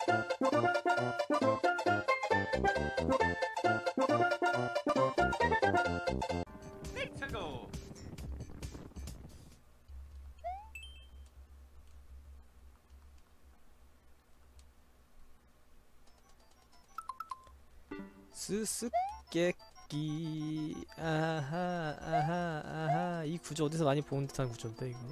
수수께끼. 아하 아하 아하. 이 구조 어디서 많이 본 듯한 구조인데 이거.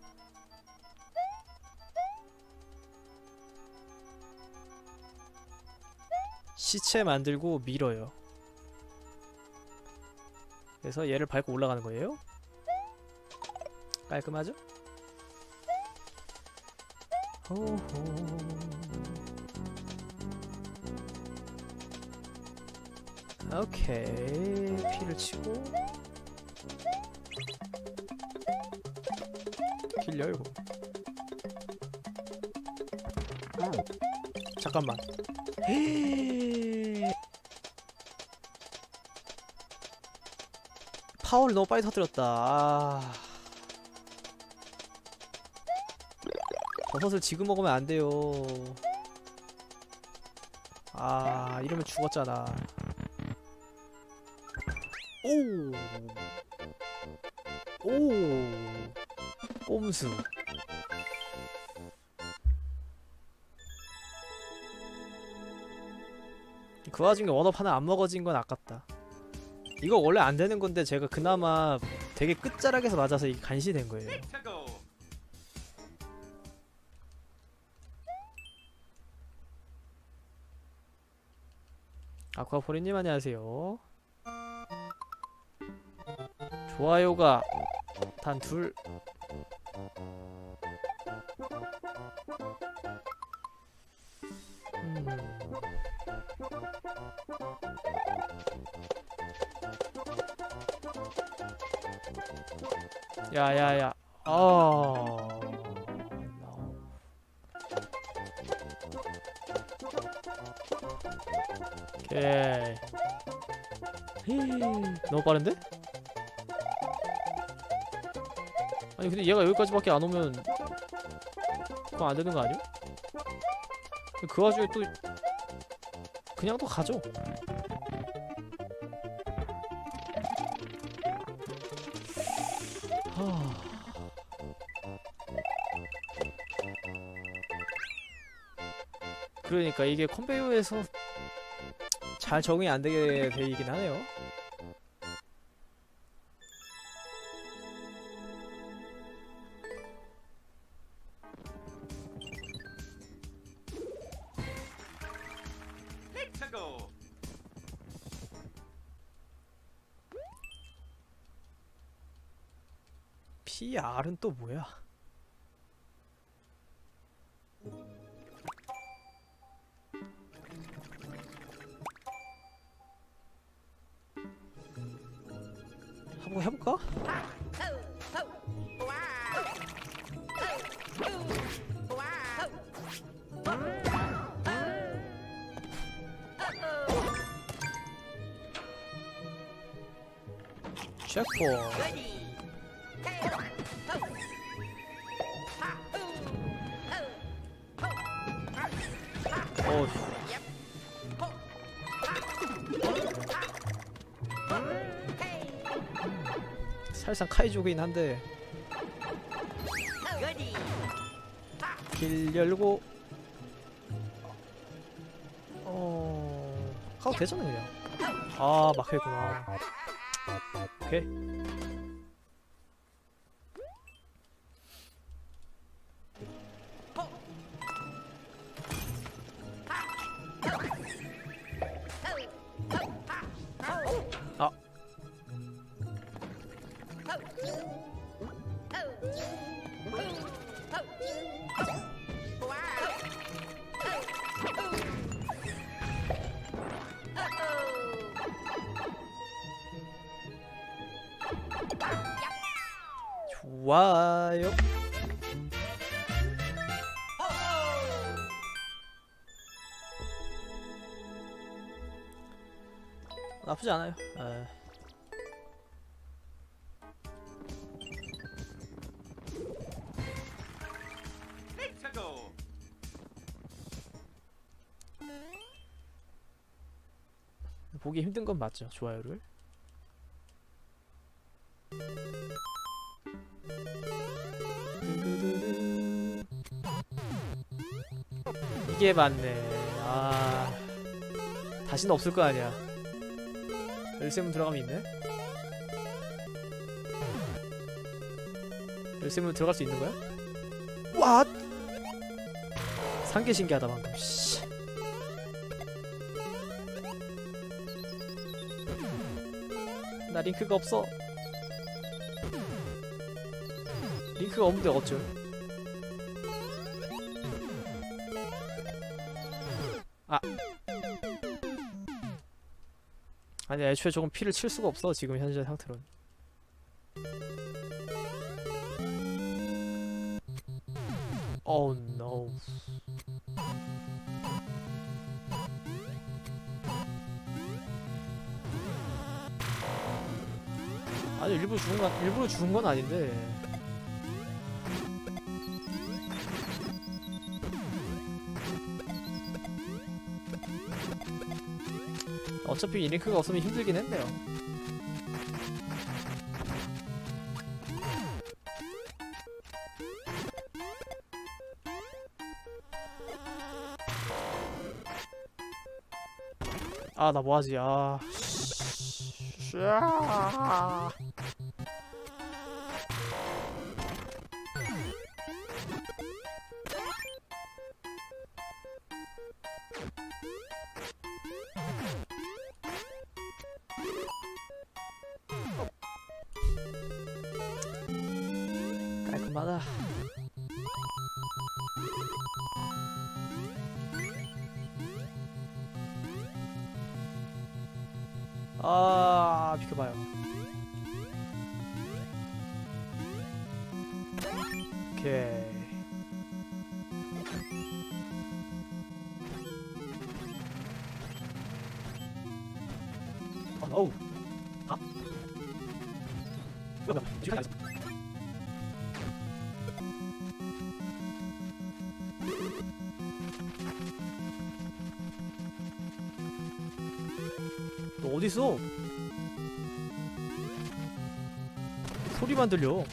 시체 만들고 밀어요. 그래서 얘를 밟고 올라가는 거예요. 깔끔하죠? 호호. 오케이. 피를 치고 길 열고. 잠깐만. 파워를 너무 빨리 터뜨렸다. 아... 버섯을 지금 먹으면 안 돼요. 아, 이러면 죽었잖아. 오! 오! 꼼수. 그 와중에 원업 하나 안 먹어진 건 아깝다. 이거 원래 안 되는 건데 제가 그나마 되게 끝자락에서 맞아서 이게 간신히 된 거예요. 아쿠아포리님 안녕하세요. 좋아요가 단 둘. 야야야. 오케이. 너무 빠른데? 아니 근데 얘가 여기까지밖에 안 오면 그거 안 되는 거 아니야? 그 와중에 또 그냥 또 가죠. 그러니까 이게 컴베이어에서 잘 적응이 안 되게 되긴 하네요. PR은 또 뭐야? 한번 해볼까? 체크포인트. 어휴. 사실상 카이조긴 한데 길 열고 가도 되잖아 그냥. 아 막혀있구나. 오케이. 좋아요. 나쁘지 않아요. 보기 힘든 건 맞죠, 좋아요를. 이게 맞네. 아, 다시는 없을 거 아니야. 열쇠문 들어가면 있네? 열쇠문 들어갈 수 있는 거야? 왓! 상계 신기하다 방금. 씨. 나 링크가 없어. 링크가 없는데 어쩔? 아. 아니 애초에 조금 피를 칠 수가 없어 지금 현재 상태로는. Oh no. 아니 일부러 죽은 건 아닌데. 어차피 이 링크가 없으면 힘들긴 했네요. 아, 나 뭐하지? 아. 깔끔하다. 아, 비켜봐요. 오케이. 어우. 아. 너 어딨어? 소리만 들려.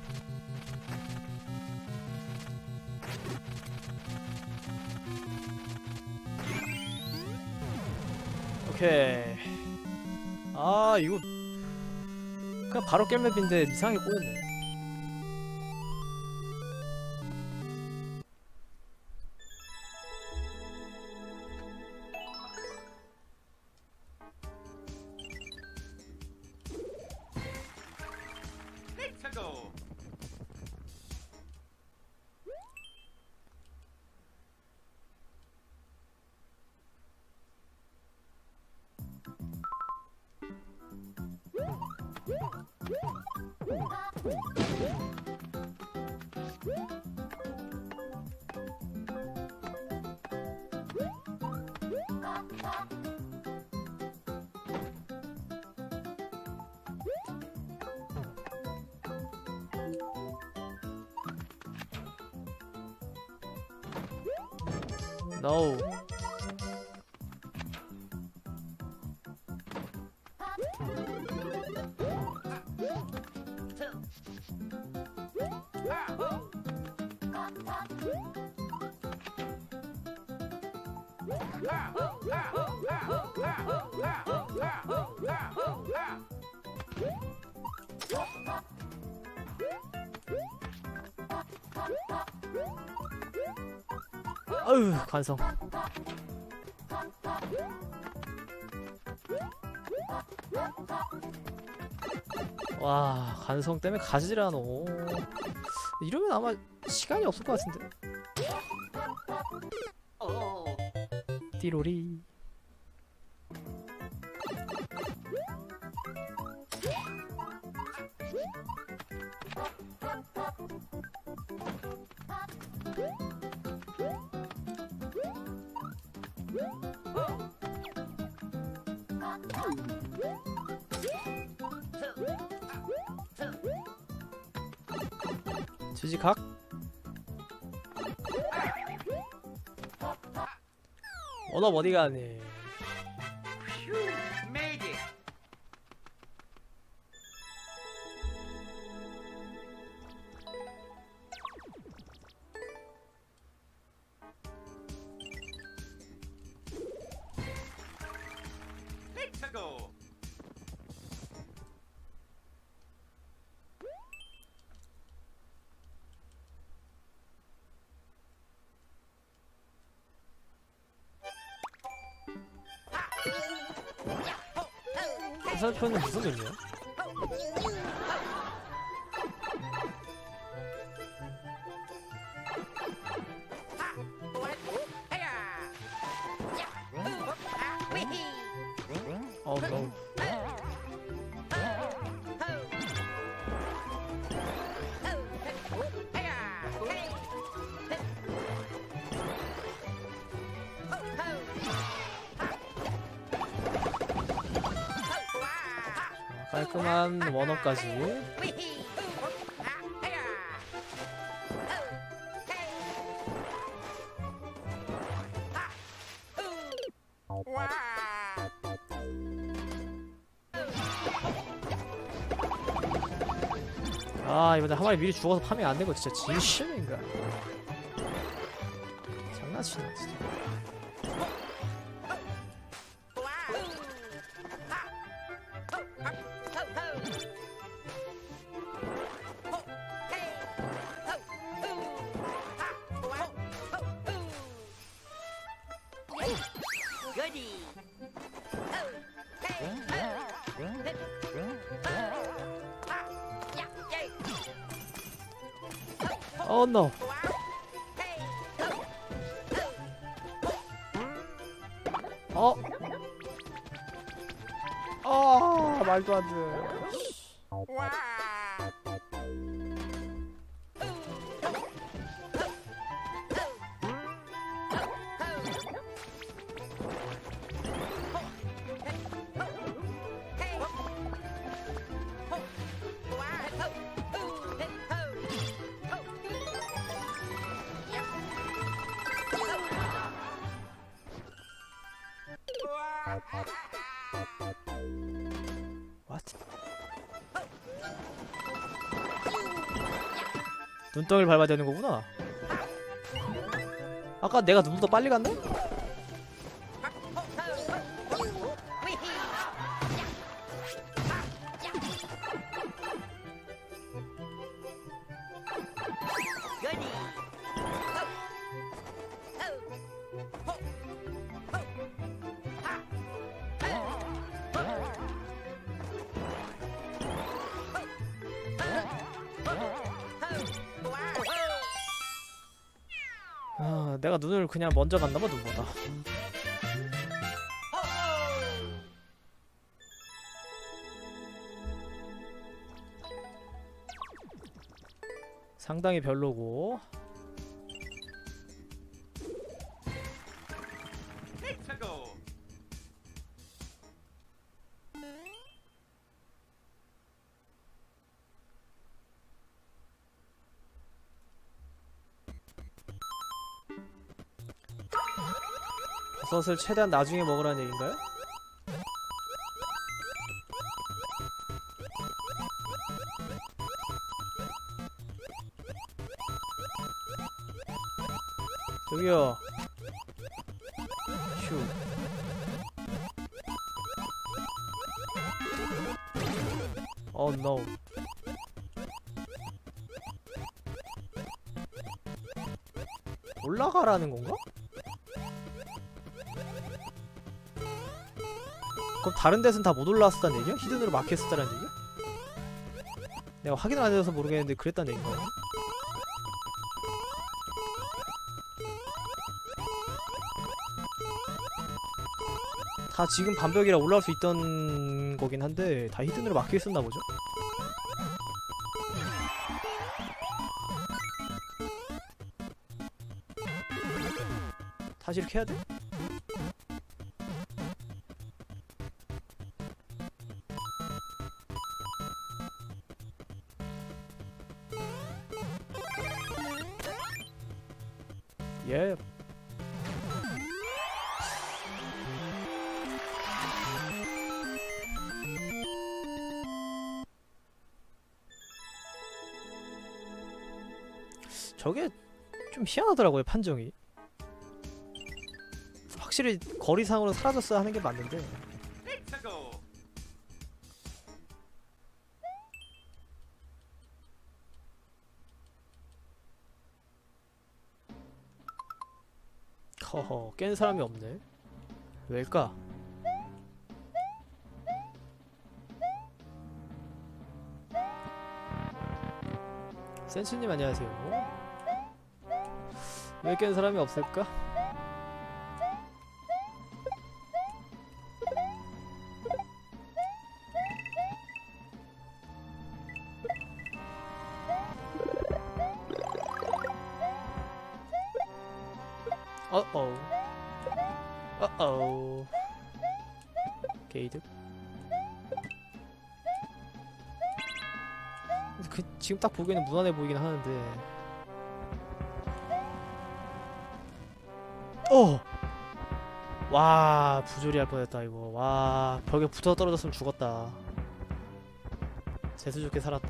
오케이. 아, 이거 그냥 바로 깰 맵인데 이상하게 꼬였네. No. 아유, 관성. 와, 관성 때문에 가지질 않어. 이러면 아마 시간이 없을 것 같은데. 띠로리. 지지각? 너 어디 가니? 화살표는 무슨 의미야? no. 깔끔한 원어까지. 아, 이번에 한 마리 미리 죽어서 파밍 안 된 거 진짜 진심인가? 장난치나 진짜. Oh no. 어? 아, 말도 안 돼. What? 눈덩이를 밟아야 되는 거구나. 아까 내가 눈보다 빨리 갔네? 아, 내가 눈을 그냥 먼저 갔나봐, 눈보다. 상당히 별로고. 버섯을 최대한 나중에 먹으라는 얘기인가요? 저기요. 휴. Oh no. 올라가라는 건가? 그럼 다른 데선 다 못 올라왔었다는 얘기야? 히든으로 막혔었다는 얘기야? 내가 확인을 안 해서 모르겠는데 그랬다는 얘기인가? 다 지금 반벽이라 올라올 수 있던 거긴 한데 다 히든으로 막혀있었나 보죠? 다시 이렇게 해야 돼? 예. 저게 좀 희한하더라고요, 판정이. 확실히 거리상으로 사라졌어야 하는 게 맞는데. 허허, 깬 사람이 없네. 왜일까? 센치님 안녕하세요. 왜 깬 사람이 없을까? 어어 어어 게이드. 지금 딱 보기에는 무난해 보이긴 하는데. 와, 부조리 할 뻔했다 이거. 와, 벽에 붙어 떨어졌으면 죽었다. 재수 좋게 살았다.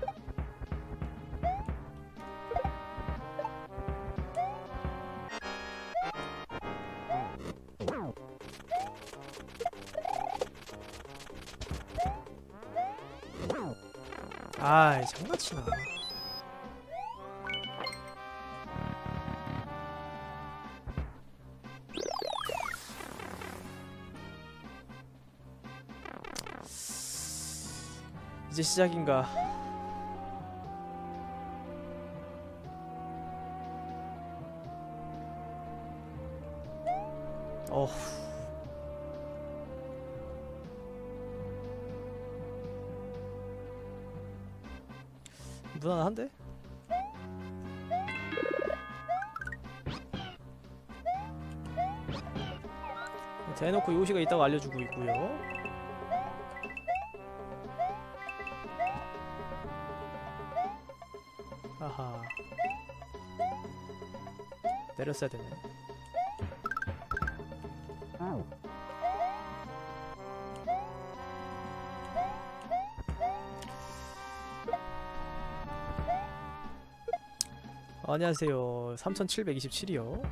아이, 장난치나. 이제 시작인가. 어후. 무난한데? 대놓고 요시가 있다고 알려주고 있고요. 아하. 내렸어야 되네. 안녕하세요. 3727이요.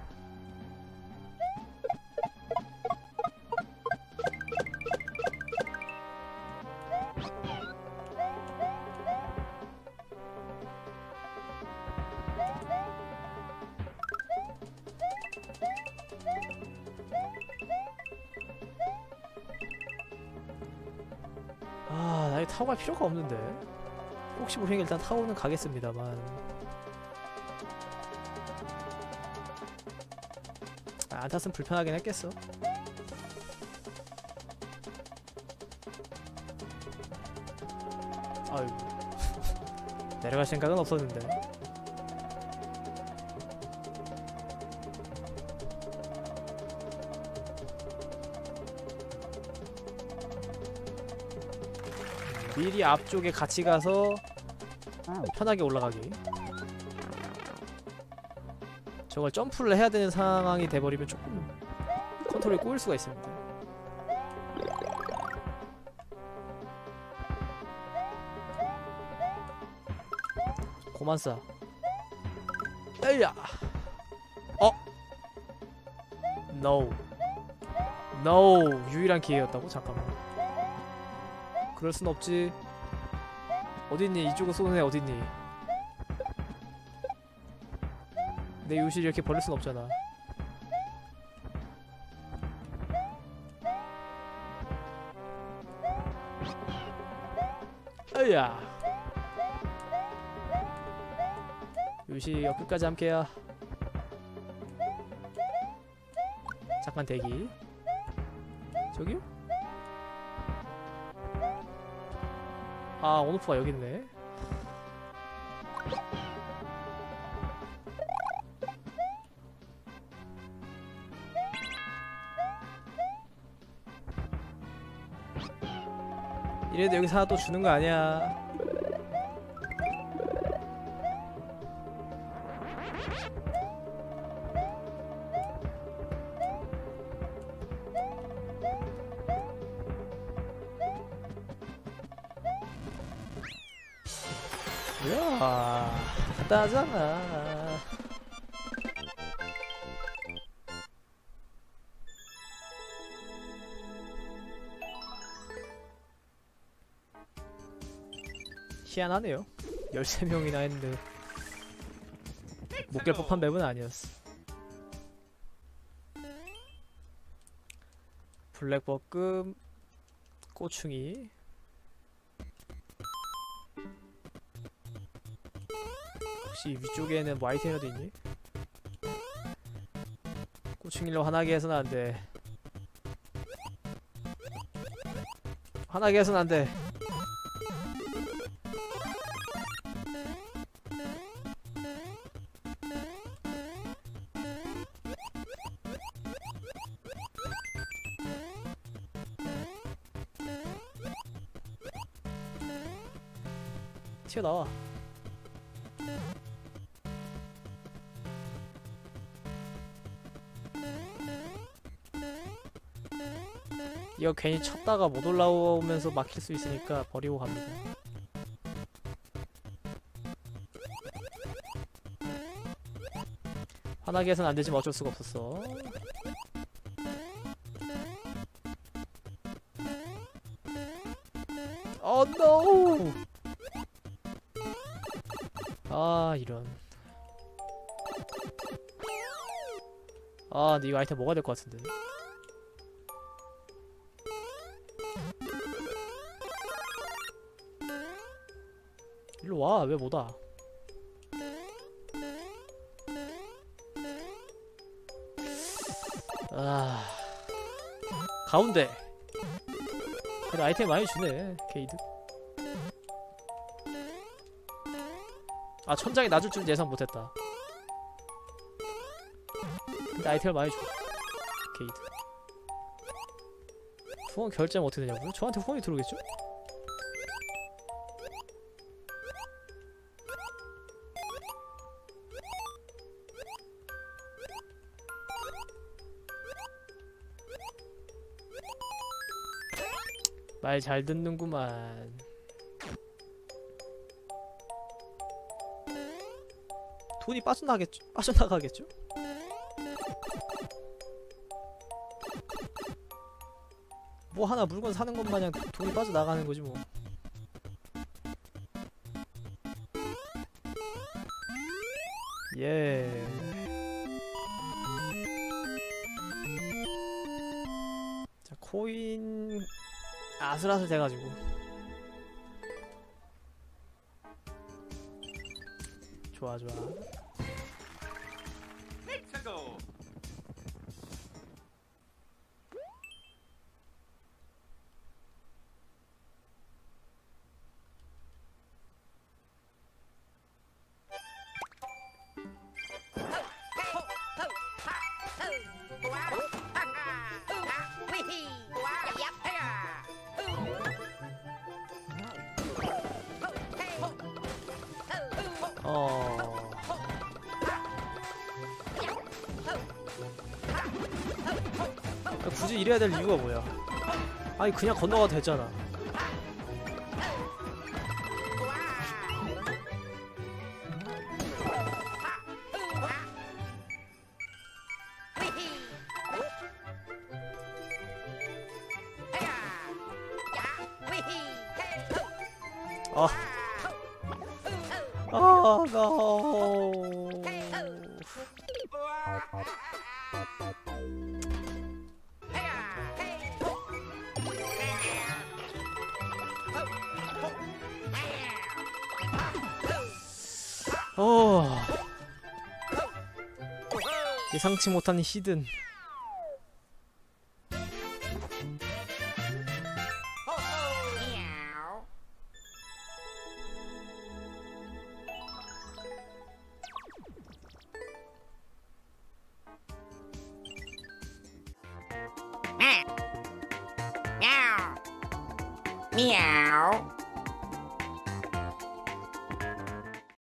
아, 나 이거 타고 갈 필요가 없는데. 혹시 모르니까 일단 타고는 가겠습니다만. 안 탔으면 불편하긴 했겠어. 아이고. 내려갈 생각은 없었는데. 미리 앞쪽에 같이 가서 편하게 올라가기. 저걸 점프를 해야 되는 상황이 돼버리면 조금 컨트롤이 꼬일 수가 있습니다. 고만 싸. 에이야. No. No. 유일한 기회였다고? 잠깐만. 그럴 순 없지. 어딨니? 이쪽은 쏘는 애 어딨니? 내 요실이 이렇게 버릴 순 없잖아. 으야. 요시가 끝까지 함께야. 잠깐 대기. 저기요? 아, 온오프가 여기 있네. 이래도 여기서 하나 또 주는 거 아니야. 뭐야, 간단하잖아. 희한하네요. 13명이나 했는데 못 깰 법한 맵은 아니었어. 블랙버금, 꼬충이. 혹시 위쪽에는 뭐 아이템이라도 있니? 꼬충일로 화나게 해서는 안돼. 화나게 해서는 안돼. 튀어나와. 이거 괜히 쳤다가 못 올라오면서 막힐 수 있으니까 버리고 갑니다. 화나게 해서는 안되지만 어쩔 수가 없었어. 노! 아 이런. 아 근데 이거 아이템 먹어야 될 것 같은데. 일로 와. 왜 못 와? 아 가운데. 그래 아이템 많이 주네 게이드. 아 천장에 놔줄 줄은 예상 못했다. 근데 아이템을 많이 줘 게이드. 후원 결제하면 어떻게 되냐고요? 저한테 후원이 들어오겠죠? 말 잘 듣는구만. 돈이 빠져나가겠죠? 뭐 하나 물건 사는 것 마냥 돈이 빠져나가는 거지 뭐. 예. 자, 코인 아슬아슬 돼가지고. 좋아 좋아. 굳이 이래야 될 이유가 뭐야? 아니 그냥 건너가도 됐잖아. no. 예상치 못한 히든. Meow.